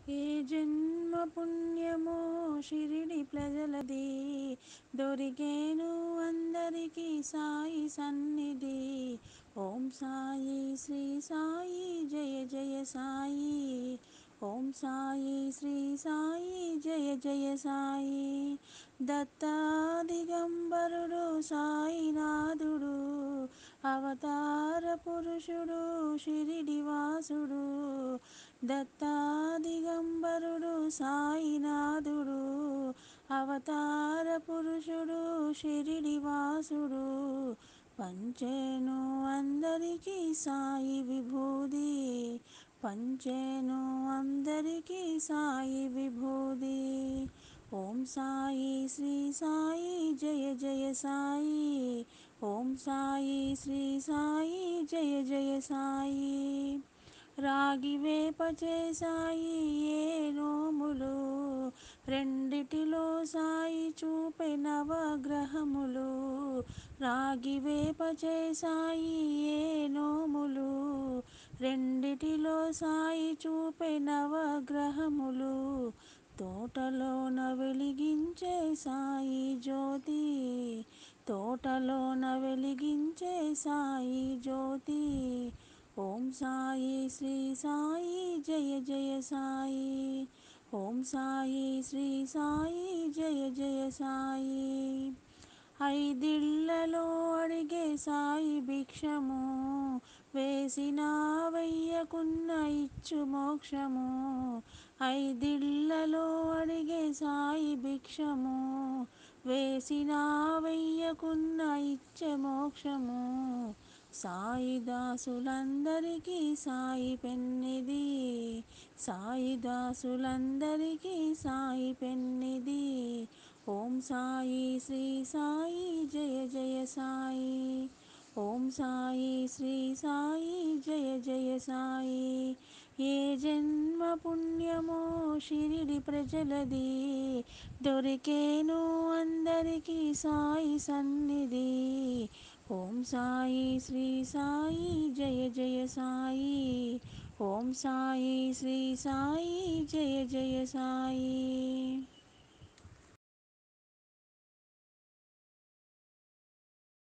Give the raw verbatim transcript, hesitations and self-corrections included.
ఏ జన్మ పుణ్యమో షిరిడి ప్రజలది, దొరికేను అందరికీ సాయి సన్నిధి. ఓం సాయి శ్రీ సాయి జయ జయ సాయి. ఓం సాయి శ్రీ సాయి జయ జయ సాయి. దత్తా దిగంబరుడు సాయినాథుడు, అవతార పురుషుడు షిరిడి వాసుడు. దత్తా దిగంబరుడు సాయినాథుడు, అవతార పురుషుడు షిరిడి వాసుడు. పంచేను అందరికీ సాయి విభూది, పంచేను అందరికీ సాయి విభూది. ఓం సాయి శ్రీ సాయి జయ జయ సాయి. ఓం సాయి శ్రీ సాయి జయ జయ సాయి. రాగి వేప చేసాయి ఏ నోములు, రెండిటిలో సాయి చూపే నవగ్రహములు. రాగి వేప చేసాయి ఏ నోములు, రెండిటిలో సాయి చూపే నవగ్రహములు. తోటలోన వెలిగించే సాయి జ్యోతి, తోటలోన వెలిగించే సాయి జ్యోతి. ఓం సాయి శ్రీ సాయి జయ జయ సాయి. ఓం సాయి శ్రీ సాయి జయ జయ సాయి. ఐదిళ్లలో అడిగే సాయి భిక్షము, వేసినా వెయ్యకున్న ఇచ్చు మోక్షము. ఐదిళ్లలో అడిగే సాయి భిక్షము, వేసినా వెయ్యకున్న ఇచ్చే మోక్షము. సాయి దాసులందరికీ సాయి పెన్నిది, సాయి దాసులందరికీ సాయి పెన్నిది. ఓం సాయి శ్రీ సాయి జయ జయ సాయి. ఓం సాయి శ్రీ సాయి జయ జయ సాయి. ఏ జన్మ పుణ్యమో షిరిడి ప్రజలది, దొరికేను అందరికీ సాయి సన్నిధి. ఓం సాయి శ్రీ సాయి జయ జయ సాయి. ఓం సాయి శ్రీ సాయి జయ జయ సాయి.